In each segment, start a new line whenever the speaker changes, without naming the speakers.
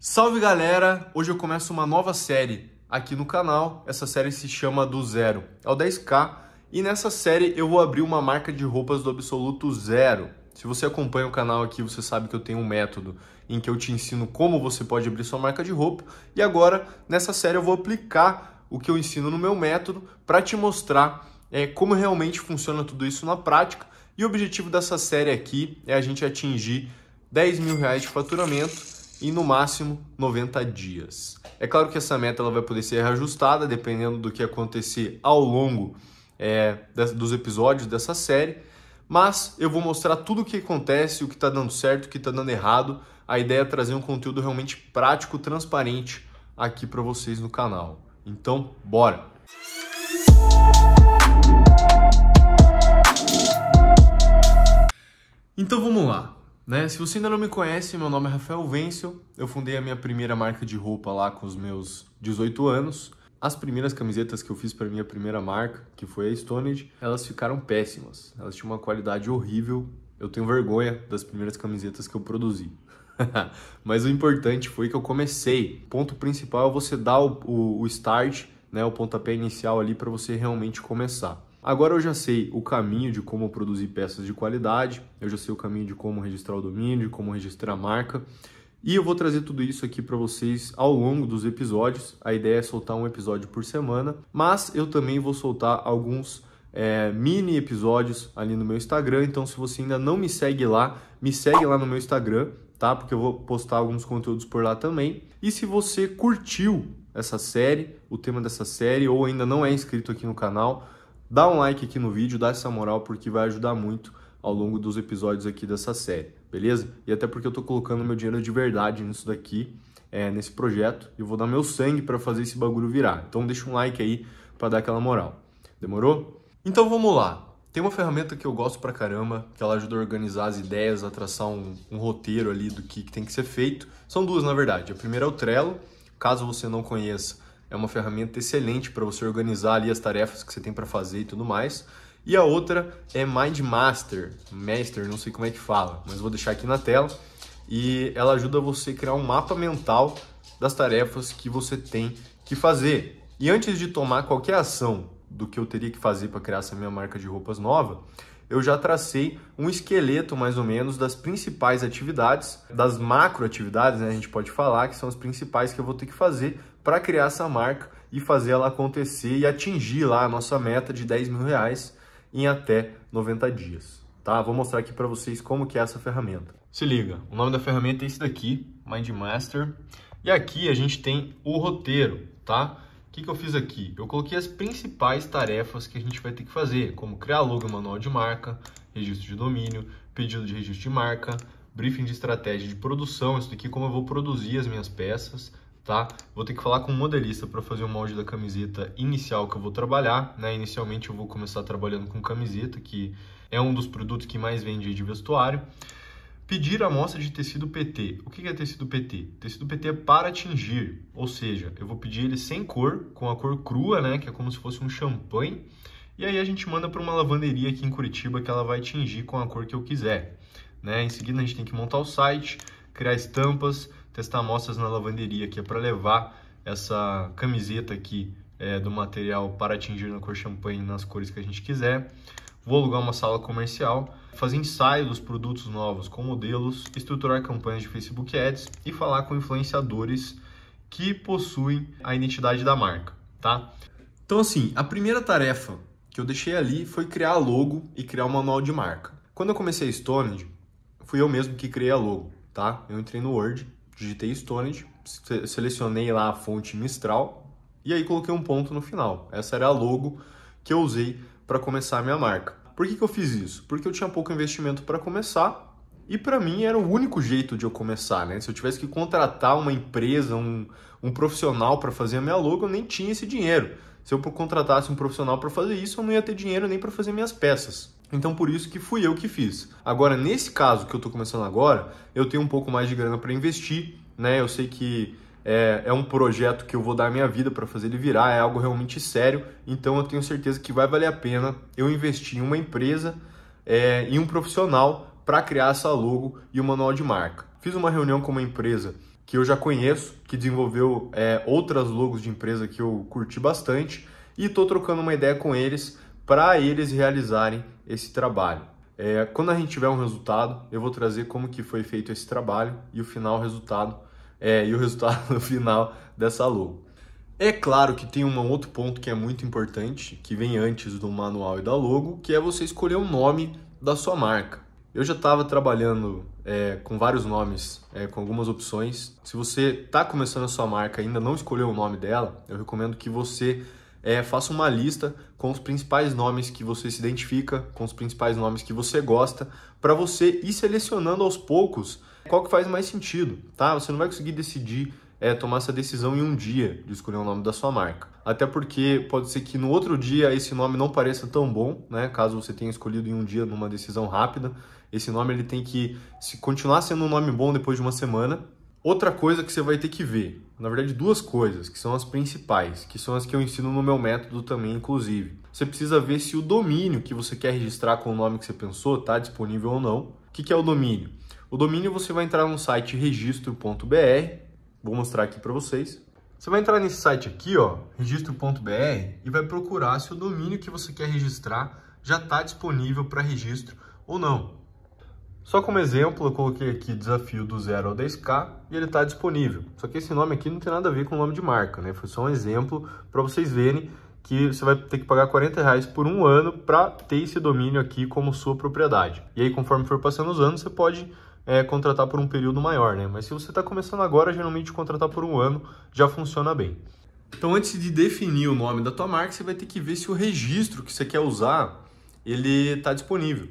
Salve galera! Hoje eu começo uma nova série aqui no canal. Essa série se chama Do Zero ao 10K e nessa série eu vou abrir uma marca de roupas do absoluto zero. Se você acompanha o canal aqui, você sabe que eu tenho um método em que eu te ensino como você pode abrir sua marca de roupa e agora nessa série eu vou aplicar o que eu ensino no meu método para te mostrar como realmente funciona tudo isso na prática. E o objetivo dessa série aqui é a gente atingir R$10 mil de faturamento em no máximo 90 dias. É claro que essa meta ela vai poder ser reajustada dependendo do que acontecer ao longo dos episódios dessa série, mas eu vou mostrar tudo o que acontece, o que está dando certo, o que está dando errado. A ideia é trazer um conteúdo realmente prático, transparente aqui para vocês no canal. Então, bora! Então vamos lá. Se você ainda não me conhece, meu nome é Rafael Wenzel, eu fundei a minha primeira marca de roupa lá com os meus 18 anos. As primeiras camisetas que eu fiz para minha primeira marca, que foi a Stoned, elas ficaram péssimas, elas tinham uma qualidade horrível, eu tenho vergonha das primeiras camisetas que eu produzi. Mas o importante foi que eu comecei. O ponto principal é você dar o start, o pontapé inicial ali para você realmente começar. Agora eu já sei o caminho de como produzir peças de qualidade, eu já sei o caminho de como registrar o domínio, de como registrar a marca. E eu vou trazer tudo isso aqui para vocês ao longo dos episódios. A ideia é soltar um episódio por semana, mas eu também vou soltar alguns mini episódios ali no meu Instagram. Então se você ainda não me segue lá no meu Instagram, tá? Porque eu vou postar alguns conteúdos por lá também. E se você curtiu essa série, o tema dessa série, ou ainda não é inscrito aqui no canal, dá um like aqui no vídeo, dá essa moral, porque vai ajudar muito ao longo dos episódios aqui dessa série, beleza? E até porque eu tô colocando meu dinheiro de verdade nisso daqui, nesse projeto, e eu vou dar meu sangue para fazer esse bagulho virar. Então deixa um like aí para dar aquela moral. Demorou? Então vamos lá. Tem uma ferramenta que eu gosto pra caramba, que ela ajuda a organizar as ideias, a traçar um roteiro ali do que tem que ser feito. São duas, na verdade. A primeira é o Trello. Caso você não conheça, é uma ferramenta excelente para você organizar ali as tarefas que você tem para fazer e tudo mais. E a outra é MindMaster, não sei como é que fala, mas vou deixar aqui na tela. E ela ajuda você a criar um mapa mental das tarefas que você tem que fazer. E antes de tomar qualquer ação do que eu teria que fazer para criar essa minha marca de roupas nova, eu já tracei um esqueleto mais ou menos das principais atividades, das macroatividades, a gente pode falar, que são as principais que eu vou ter que fazer para criar essa marca e fazer ela acontecer e atingir lá a nossa meta de R$10 mil em até 90 dias, tá? Vou mostrar aqui para vocês como que é essa ferramenta. Se liga, o nome da ferramenta é esse daqui, MindMaster, e aqui a gente tem o roteiro, tá? O que eu fiz aqui? Eu coloquei as principais tarefas que a gente vai ter que fazer, como criar logo e manual de marca, registro de domínio, pedido de registro de marca, briefing de estratégia de produção, isso daqui como eu vou produzir as minhas peças, tá? Vou ter que falar com um modelista para fazer o molde da camiseta inicial que eu vou trabalhar, Inicialmente eu vou começar trabalhando com camiseta, que é um dos produtos que mais vende de vestuário. Pedir a amostra de tecido PT. O que é tecido PT? Tecido PT é para tingir, ou seja, eu vou pedir ele sem cor, com a cor crua, que é como se fosse um champanhe, e aí a gente manda para uma lavanderia aqui em Curitiba que ela vai tingir com a cor que eu quiser. Em seguida a gente tem que montar o site, criar estampas, testar amostras na lavanderia, que é para levar essa camiseta aqui do material para tingir na cor champanhe nas cores que a gente quiser. Vou alugar uma sala comercial, fazer ensaio dos produtos novos com modelos, estruturar campanhas de Facebook Ads e falar com influenciadores que possuem a identidade da marca, tá? Então assim, a primeira tarefa que eu deixei ali foi criar a logo e criar o manual de marca. Quando eu comecei a Stoned, fui eu mesmo que criei a logo, tá? Eu entrei no Word, digitei Stoned, selecionei lá a fonte Mistral e aí coloquei um ponto no final. Essa era a logo que eu usei para começar a minha marca. Por que eu fiz isso? Porque eu tinha pouco investimento para começar e para mim era o único jeito de eu começar, Se eu tivesse que contratar uma empresa, um profissional para fazer a minha logo, eu nem tinha esse dinheiro. Se eu contratasse um profissional para fazer isso, eu não ia ter dinheiro nem para fazer minhas peças. Então por isso que fui eu que fiz. Agora, nesse caso que eu estou começando agora, eu tenho um pouco mais de grana para investir, Eu sei que é um projeto que eu vou dar a minha vida para fazer ele virar, é algo realmente sério, então eu tenho certeza que vai valer a pena eu investir em uma empresa e um profissional para criar essa logo e o manual de marca. Fiz uma reunião com uma empresa que eu já conheço, que desenvolveu outras logos de empresa que eu curti bastante e estou trocando uma ideia com eles para eles realizarem esse trabalho. Quando a gente tiver um resultado, eu vou trazer como que foi feito esse trabalho e o resultado final dessa logo. É claro que tem um outro ponto que é muito importante, que vem antes do manual e da logo, que é você escolher o nome da sua marca. Eu já estava trabalhando com vários nomes, com algumas opções. Se você está começando a sua marca e ainda não escolheu o nome dela, eu recomendo que você faça uma lista com os principais nomes que você se identifica, com os principais nomes que você gosta, para você ir selecionando aos poucos qual que faz mais sentido, tá? Você não vai conseguir decidir, tomar essa decisão em um dia de escolher o nome da sua marca. Até porque pode ser que no outro dia esse nome não pareça tão bom, né? Caso você tenha escolhido em um dia numa decisão rápida, esse nome ele tem que continuar sendo um nome bom depois de uma semana. Outra coisa que você vai ter que ver, na verdade duas coisas, que são as principais, que são as que eu ensino no meu método também, inclusive. Você precisa ver se o domínio que você quer registrar com o nome que você pensou está disponível ou não. O que é o domínio? O domínio você vai entrar no site registro.br, vou mostrar aqui para vocês. Você vai entrar nesse site aqui, ó, registro.br, e vai procurar se o domínio que você quer registrar já está disponível para registro ou não. Só como exemplo, eu coloquei aqui desafio do 0 ao 10K e ele está disponível. Só que esse nome aqui não tem nada a ver com o nome de marca, né? Foi só um exemplo para vocês verem que você vai ter que pagar R$40 por um ano para ter esse domínio aqui como sua propriedade. E aí, conforme for passando os anos, você pode contratar por um período maior, né? Mas se você está começando agora, geralmente contratar por um ano já funciona bem. Então, antes de definir o nome da tua marca, você vai ter que ver se o registro que você quer usar, ele está disponível.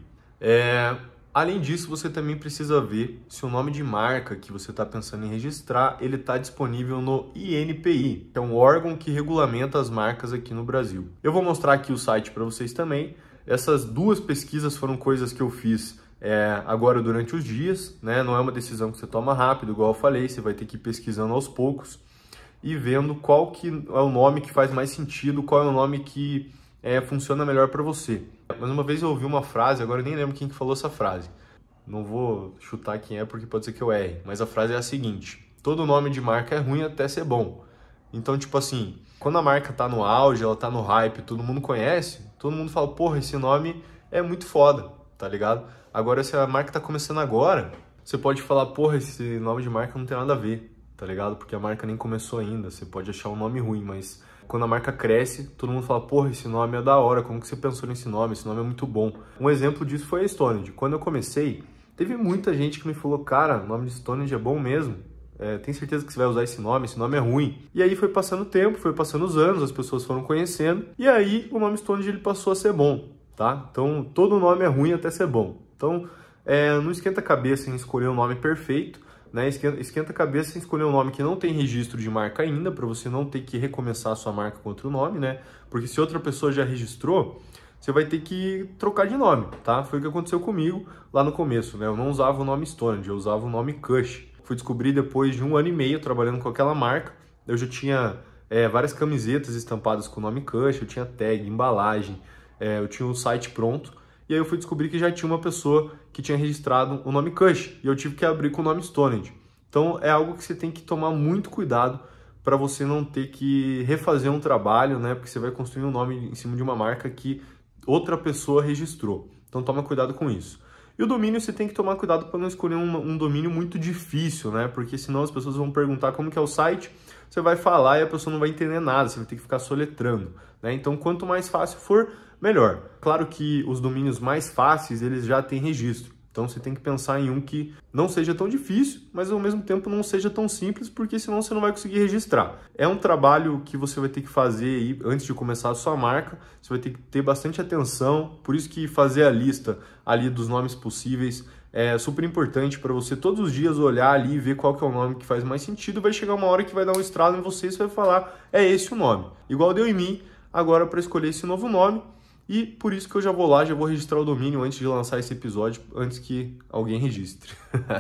Além disso, você também precisa ver se o nome de marca que você está pensando em registrar, ele está disponível no INPI, que é um órgão que regulamenta as marcas aqui no Brasil. Eu vou mostrar aqui o site para vocês também. Essas duas pesquisas foram coisas que eu fiz agora durante os dias, né? Não é uma decisão que você toma rápido, igual eu falei, você vai ter que ir pesquisando aos poucos e vendo qual que é o nome que faz mais sentido, qual é o nome que funciona melhor para você. Mas uma vez eu ouvi uma frase, agora eu nem lembro quem que falou essa frase. Não vou chutar quem é porque pode ser que eu erre, mas a frase é a seguinte: todo nome de marca é ruim até ser bom. Então, tipo assim, quando a marca tá no auge, ela tá no hype, todo mundo conhece, todo mundo fala, porra, esse nome é muito foda, tá ligado? Agora, se a marca tá começando agora, você pode falar, porra, esse nome de marca não tem nada a ver, tá ligado? Porque a marca nem começou ainda, você pode achar um nome ruim, mas quando a marca cresce, todo mundo fala, porra, esse nome é da hora, como que você pensou nesse nome? Esse nome é muito bom. Um exemplo disso foi a Stoned. Quando eu comecei, teve muita gente que me falou, cara, o nome de Stoned é bom mesmo, tem certeza que você vai usar esse nome é ruim. E aí foi passando o tempo, foi passando os anos, as pessoas foram conhecendo, e aí o nome Stoned ele passou a ser bom, tá? Então, todo nome é ruim até ser bom. Então, não esquenta a cabeça em escolher o nome perfeito, né? Esquenta a cabeça em escolher um nome que não tem registro de marca ainda, para você não ter que recomeçar a sua marca com outro nome, né? Porque se outra pessoa já registrou, você vai ter que trocar de nome, tá? Foi o que aconteceu comigo lá no começo, né? Eu não usava o nome Stoned, eu usava o nome Kush. Fui descobrir depois de 1 ano e meio trabalhando com aquela marca, eu já tinha várias camisetas estampadas com o nome Kush, eu tinha tag, embalagem, eu tinha um site pronto. E aí eu fui descobrir que já tinha uma pessoa que tinha registrado o nome Kush e eu tive que abrir com o nome Stoned. Então é algo que você tem que tomar muito cuidado para você não ter que refazer um trabalho, né? Porque você vai construir um nome em cima de uma marca que outra pessoa registrou. Então toma cuidado com isso. E o domínio você tem que tomar cuidado para não escolher um domínio muito difícil, né? Porque senão as pessoas vão perguntar como que é o site, você vai falar e a pessoa não vai entender nada, você vai ter que ficar soletrando, né? Então quanto mais fácil for, melhor. Claro que os domínios mais fáceis, eles já têm registro. Então você tem que pensar em um que não seja tão difícil, mas ao mesmo tempo não seja tão simples, porque senão você não vai conseguir registrar. É um trabalho que você vai ter que fazer aí antes de começar a sua marca, você vai ter que ter bastante atenção, por isso que fazer a lista ali dos nomes possíveis é super importante para você todos os dias olhar ali e ver qual que é o nome que faz mais sentido. Vai chegar uma hora que vai dar um estralo em você e você vai falar, é esse o nome. Igual deu em mim agora para escolher esse novo nome. E por isso que eu já vou lá, já vou registrar o domínio antes de lançar esse episódio, antes que alguém registre.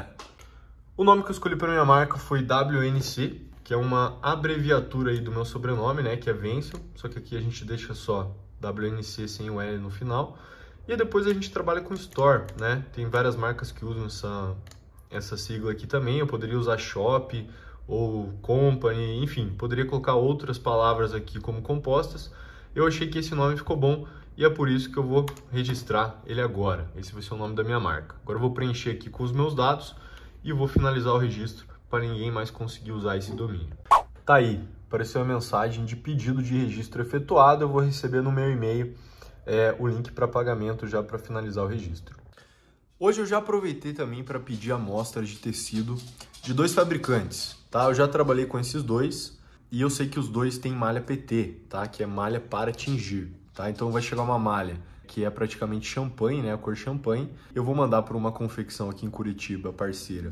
O nome que eu escolhi para minha marca foi WNC, que é uma abreviatura aí do meu sobrenome, né, que é Wenzel, só que aqui a gente deixa só WNC sem o L no final. E depois a gente trabalha com Store, né? Tem várias marcas que usam essa sigla aqui também. Eu poderia usar Shop ou company, enfim, poderia colocar outras palavras aqui como compostas. Eu achei que esse nome ficou bom e é por isso que eu vou registrar ele agora. Esse vai ser o nome da minha marca. Agora eu vou preencher aqui com os meus dados e vou finalizar o registro para ninguém mais conseguir usar esse domínio. Tá aí, apareceu a mensagem de pedido de registro efetuado. Eu vou receber no meu e-mail o link para pagamento já para finalizar o registro. Hoje eu já aproveitei também para pedir amostra de tecido de 2 fabricantes, tá? Eu já trabalhei com esses dois e eu sei que os dois têm malha PT, tá? Que é malha para tingir, tá? Então vai chegar uma malha que é praticamente champanhe, né? A cor champanhe. Eu vou mandar para uma confecção aqui em Curitiba, parceira,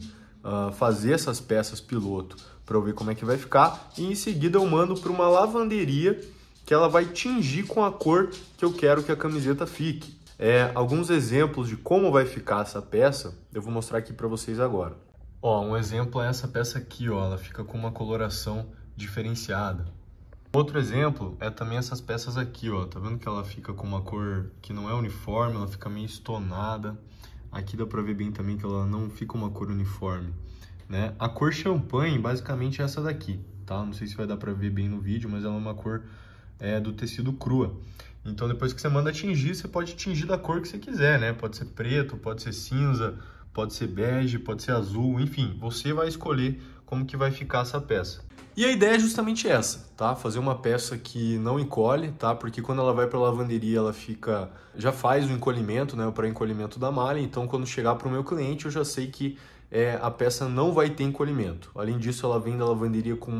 fazer essas peças piloto para eu ver como é que vai ficar e em seguida eu mando para uma lavanderia que ela vai tingir com a cor que eu quero que a camiseta fique. Alguns exemplos de como vai ficar essa peça, eu vou mostrar aqui para vocês agora. Ó, um exemplo é essa peça aqui, ó, ela fica com uma coloração diferenciada. Outro exemplo é também essas peças aqui, ó, tá vendo que ela fica com uma cor que não é uniforme, ela fica meio estonada. Aqui dá para ver bem também que ela não fica uma cor uniforme, né? A cor champanhe basicamente é essa daqui, tá? Não sei se vai dar para ver bem no vídeo, mas ela é uma cor do tecido crua. Então depois que você manda tingir, você pode tingir da cor que você quiser, né? Pode ser preto, pode ser cinza, pode ser bege, pode ser azul, enfim, você vai escolher como que vai ficar essa peça. E a ideia é justamente essa, tá? Fazer uma peça que não encolhe, tá? Porque quando ela vai para a lavanderia, ela já faz o encolhimento, né? O pré-encolhimento da malha, então quando chegar para o meu cliente, eu já sei que a peça não vai ter encolhimento. Além disso, ela vem da lavanderia com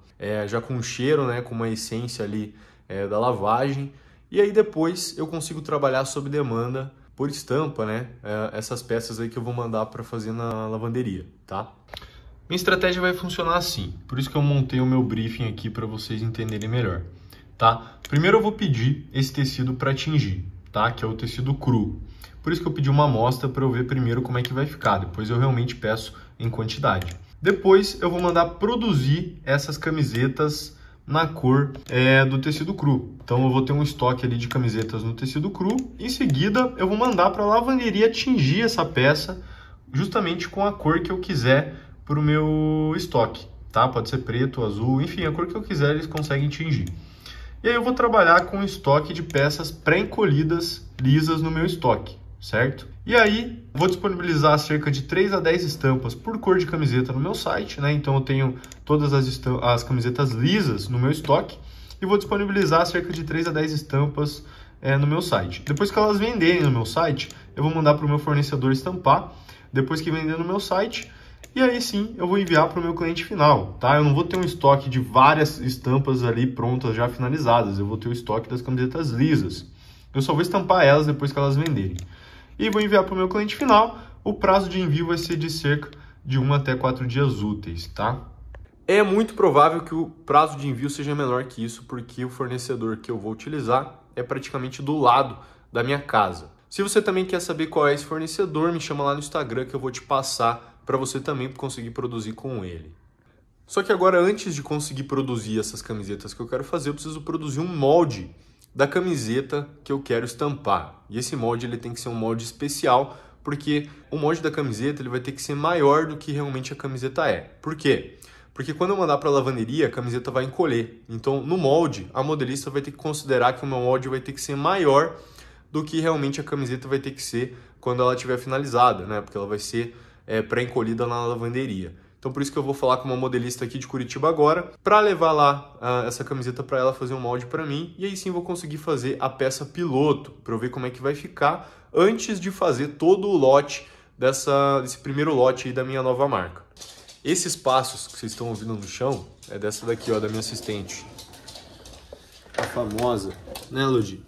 já com um cheiro, né? Com uma essência ali da lavagem. E aí depois eu consigo trabalhar sob demanda por estampa, né? Essas peças aí que eu vou mandar para fazer na lavanderia, tá? Minha estratégia vai funcionar assim, por isso que eu montei o meu briefing aqui para vocês entenderem melhor, tá? Primeiro eu vou pedir esse tecido para tingir, tá? Que é o tecido cru. Por isso que eu pedi uma amostra para eu ver primeiro como é que vai ficar, depois eu realmente peço em quantidade. Depois eu vou mandar produzir essas camisetas na cor do tecido cru. Então eu vou ter um estoque ali de camisetas no tecido cru. Em seguida eu vou mandar para a lavanderia tingir essa peça justamente com a cor que eu quiser para o meu estoque, tá? Pode ser preto, azul, enfim, a cor que eu quiser eles conseguem tingir. E aí eu vou trabalhar com estoque de peças pré-encolhidas lisas no meu estoque, certo? E aí vou disponibilizar cerca de 3 a 10 estampas por cor de camiseta no meu site, né? Então eu tenho todas as camisetas lisas no meu estoque e vou disponibilizar cerca de 3 a 10 estampas no meu site. Depois que elas venderem no meu site, eu vou mandar para o meu fornecedor estampar. Depois que vender no meu site, e aí sim eu vou enviar para o meu cliente final, tá? Eu não vou ter um estoque de várias estampas ali prontas, já finalizadas. Eu vou ter o estoque das camisetas lisas. Eu só vou estampar elas depois que elas venderem. E vou enviar para o meu cliente final. O prazo de envio vai ser de cerca de 1 até 4 dias úteis, tá? É muito provável que o prazo de envio seja menor que isso, porque o fornecedor que eu vou utilizar é praticamente do lado da minha casa. Se você também quer saber qual é esse fornecedor, me chama lá no Instagram que eu vou te passar para você também conseguir produzir com ele. Só que agora, antes de conseguir produzir essas camisetas que eu quero fazer, eu preciso produzir um molde da camiseta que eu quero estampar. E esse molde ele tem que ser um molde especial, porque o molde da camiseta ele vai ter que ser maior do que realmente a camiseta é. Por quê? Porque quando eu mandar para a lavanderia, a camiseta vai encolher. Então, no molde, a modelista vai ter que considerar que o meu molde vai ter que ser maior do que realmente a camiseta vai ter que ser quando ela estiver finalizada, né? Porque ela vai ser pré-encolhida na lavanderia. Então por isso que eu vou falar com uma modelista aqui de Curitiba agora, para levar lá essa camiseta para ela fazer um molde para mim, e aí sim vou conseguir fazer a peça piloto, para eu ver como é que vai ficar, antes de fazer todo o lote desse primeiro lote aí da minha nova marca. Esses passos que vocês estão ouvindo no chão, é dessa daqui, ó, da minha assistente. A famosa, né, Ludi?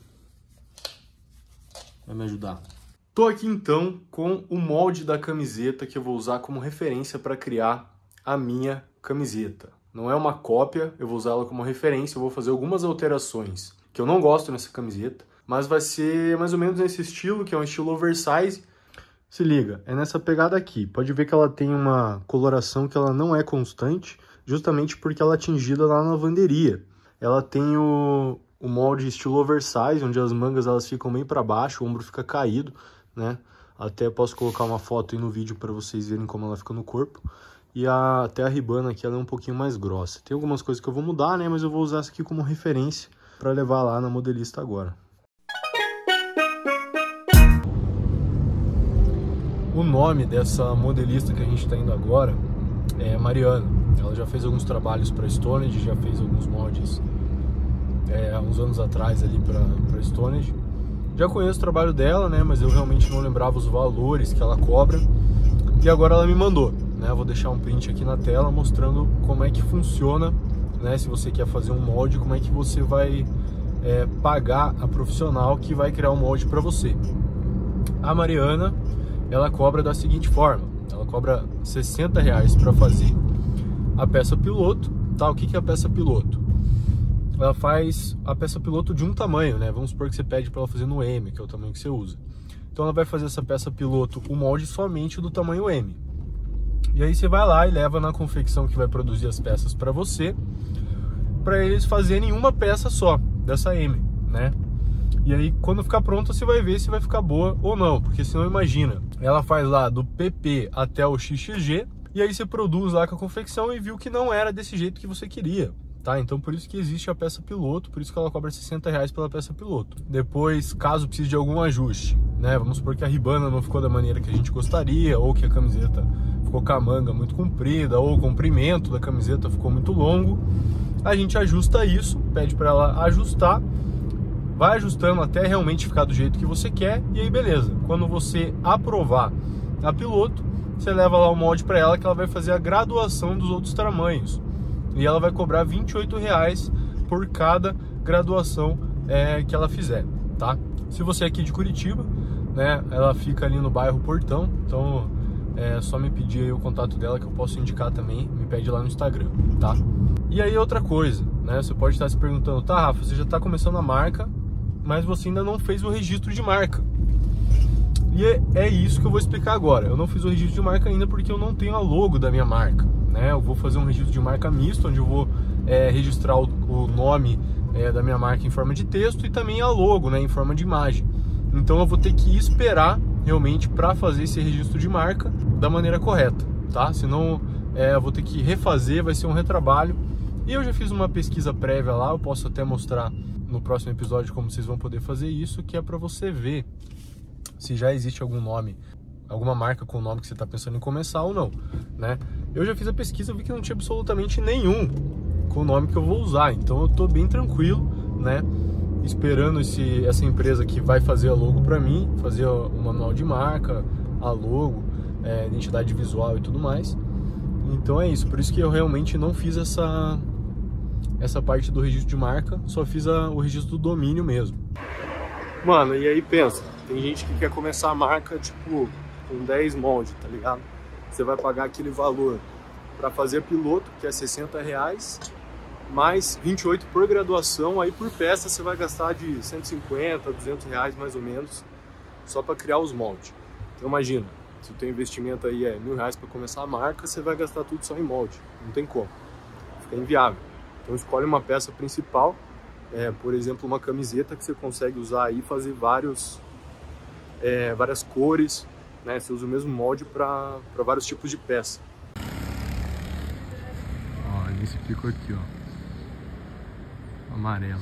Vai me ajudar. Tô aqui então com o molde da camiseta que eu vou usar como referência para criar a minha camiseta. Não é uma cópia, eu vou usar ela como referência, eu vou fazer algumas alterações que eu não gosto nessa camiseta, mas vai ser mais ou menos nesse estilo, que é um estilo oversize. Se liga, é nessa pegada aqui. Pode ver que ela tem uma coloração que ela não é constante, justamente porque ela é tingida lá na lavanderia. Ela tem o molde estilo oversize, onde as mangas elas ficam bem para baixo, o ombro fica caído, né? Até posso colocar uma foto aí no vídeo para vocês verem como ela fica no corpo. e até a ribana aqui ela é um pouquinho mais grossa. Tem algumas coisas que eu vou mudar, né? Mas eu vou usar essa aqui como referência para levar lá na modelista agora. O nome dessa modelista que a gente está indo agora é Mariana. Ela já fez alguns trabalhos para Stonage, já fez alguns moldes há uns anos atrás ali para Stonage. Já conheço o trabalho dela, né? Mas eu realmente não lembrava os valores que ela cobra. E agora ela me mandou, né? Eu vou deixar um print aqui na tela mostrando como é que funciona, né? Se você quer fazer um molde, como é que você vai pagar a profissional que vai criar um molde para você. A Mariana, ela cobra da seguinte forma: ela cobra R$60 para fazer a peça piloto, tá? O que é a peça piloto? Ela faz a peça piloto de um tamanho, né? Vamos supor que você pede para ela fazer no M, que é o tamanho que você usa. Então ela vai fazer essa peça piloto, o molde somente do tamanho M. E aí você vai lá e leva na confecção que vai produzir as peças para você, para eles fazerem uma peça só dessa M, né? E aí quando ficar pronta você vai ver se vai ficar boa ou não, porque senão imagina, ela faz lá do PP até o XXG, e aí você produz lá com a confecção e viu que não era desse jeito que você queria. Tá? Então por isso que existe a peça piloto, por isso que ela cobra R$60 pela peça piloto. Depois, caso precise de algum ajuste, né? Vamos supor que a ribana não ficou da maneira que a gente gostaria, ou que a camiseta ficou com a manga muito comprida, ou o comprimento da camiseta ficou muito longo, a gente ajusta isso, pede para ela ajustar, vai ajustando até realmente ficar do jeito que você quer, e aí beleza. Quando você aprovar a piloto, você leva lá o molde para ela, que ela vai fazer a graduação dos outros tamanhos. E ela vai cobrar R$28 por cada graduação que ela fizer, tá? Se você é aqui de Curitiba, né, ela fica ali no bairro Portão, então é só me pedir aí o contato dela que eu posso indicar também, me pede lá no Instagram, tá? E aí outra coisa, né, você pode estar se perguntando, tá, Rafa, você já está começando a marca, mas você ainda não fez o registro de marca. E é isso que eu vou explicar agora. Eu não fiz o registro de marca ainda porque eu não tenho a logo da minha marca, né? Eu vou fazer um registro de marca misto, onde eu vou registrar o nome da minha marca em forma de texto e também a logo, né, em forma de imagem. Então eu vou ter que esperar realmente para fazer esse registro de marca da maneira correta, tá? Senão eu vou ter que refazer, vai ser um retrabalho. E eu já fiz uma pesquisa prévia lá, eu posso até mostrar no próximo episódio como vocês vão poder fazer isso, que é para você ver se já existe algum nome, alguma marca com o nome que você está pensando em começar ou não, né? Eu já fiz a pesquisa, vi que não tinha absolutamente nenhum com o nome que eu vou usar, então eu tô bem tranquilo, né? Esperando essa empresa que vai fazer a logo para mim, fazer o manual de marca, a logo, identidade visual e tudo mais. Então é isso, por isso que eu realmente não fiz essa parte do registro de marca, só fiz o registro do domínio mesmo. Mano, e aí pensa, tem gente que quer começar a marca, tipo, com 10 moldes, tá ligado? Você vai pagar aquele valor para fazer piloto, que é R$60, mais 28 por graduação, aí por peça você vai gastar de 150, R$200 mais ou menos, só para criar os moldes. Então imagina, se o teu investimento aí é R$1.000 para começar a marca, você vai gastar tudo só em molde, não tem como, fica inviável. Então escolhe uma peça principal, por exemplo, uma camiseta que você consegue usar aí e fazer várias cores, né? Você usa o mesmo molde para vários tipos de peça. Ó, esse ficou aqui, ó, amarelo.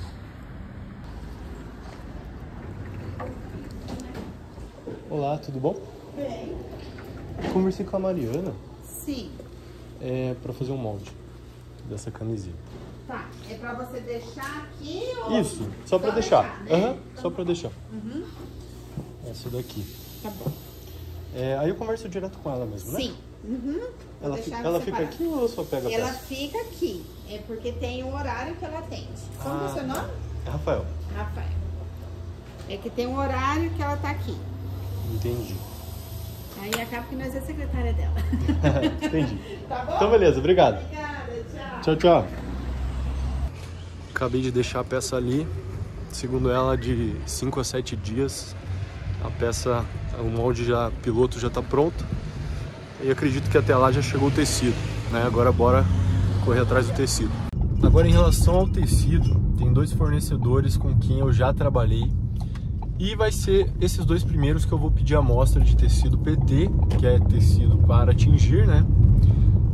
Olá, tudo bom?
Bem.
Conversei com a Mariana.
Sim.
Para fazer um molde dessa camiseta.
Tá, é pra você deixar aqui ou...
Isso, só pra deixar.
Né?
Só pra deixar.
Uhum.
Essa daqui.
Tá bom.
Aí eu converso direto com ela mesmo, né?
Sim. Uhum.
Ela fica aqui ou eu só pego a peça?
Ela fica aqui, porque tem um horário que ela atende. Como é o seu nome?
É Rafael.
Rafael. É que tem um horário que ela tá aqui.
Entendi.
Aí acaba que nós é secretária dela.
Entendi.
Tá bom?
Então beleza, obrigado.
Obrigada, tchau.
Tchau, tchau. Acabei de deixar a peça ali, segundo ela, de 5 a 7 dias. A peça, o molde piloto já está pronto. E acredito que até lá já chegou o tecido, né? Agora bora correr atrás do tecido. Agora em relação ao tecido, tem 2 fornecedores com quem eu já trabalhei. E vai ser esses 2 primeiros que eu vou pedir a amostra de tecido PT, que é tecido para tingir, né?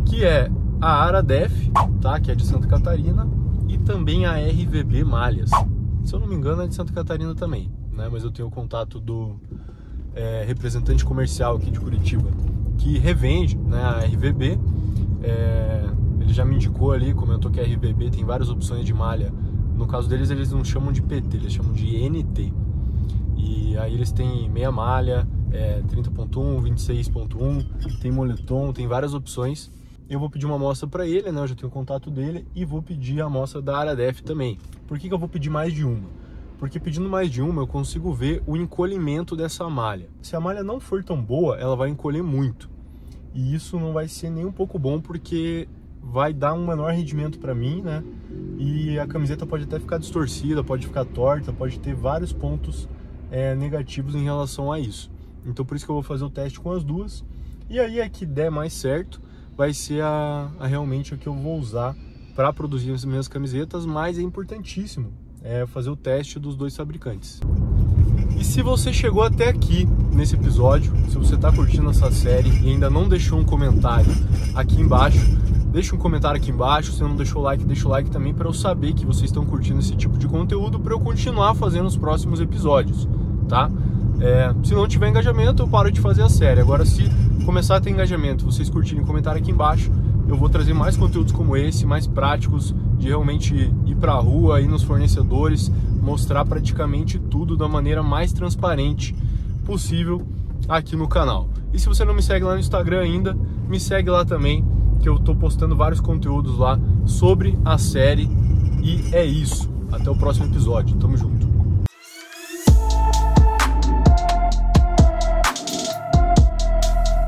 que é a Aradef, tá? Que é de Santa Catarina, e também a RVB Malhas. Se eu não me engano é de Santa Catarina também, né? Mas eu tenho o contato do representante comercial aqui de Curitiba, que revende, né, a RVB. Ele já me indicou ali, comentou que a RVB tem várias opções de malha. No caso deles, eles não chamam de PT, eles chamam de NT. E aí eles têm meia malha, 30.1, 26.1, tem moletom, tem várias opções. Eu vou pedir uma amostra para ele, né? Eu já tenho o contato dele, e vou pedir a amostra da Aradef também. Por que eu vou pedir mais de uma? Porque pedindo mais de uma eu consigo ver o encolhimento dessa malha. Se a malha não for tão boa, ela vai encolher muito. E isso não vai ser nem um pouco bom, porque vai dar um menor rendimento para mim, né? E a camiseta pode até ficar distorcida, pode ficar torta, pode ter vários pontos negativos em relação a isso. Então por isso que eu vou fazer o teste com as duas. E aí a que der mais certo vai ser realmente a que eu vou usar para produzir as minhas camisetas, mas é importantíssimo fazer o teste dos dois fabricantes. E se você chegou até aqui nesse episódio, se você está curtindo essa série e ainda não deixou um comentário aqui embaixo, deixa um comentário aqui embaixo. Se não deixou o like, deixa o like também, para eu saber que vocês estão curtindo esse tipo de conteúdo, para eu continuar fazendo os próximos episódios, tá? Se não tiver engajamento, eu paro de fazer a série. Agora, se começar a ter engajamento, vocês curtirem, comentário aqui embaixo, eu vou trazer mais conteúdos como esse, mais práticos, de realmente ir pra rua, ir nos fornecedores, mostrar praticamente tudo da maneira mais transparente possível aqui no canal. E se você não me segue lá no Instagram ainda, me segue lá também, que eu tô postando vários conteúdos lá sobre a série. E é isso. Até o próximo episódio. Tamo junto.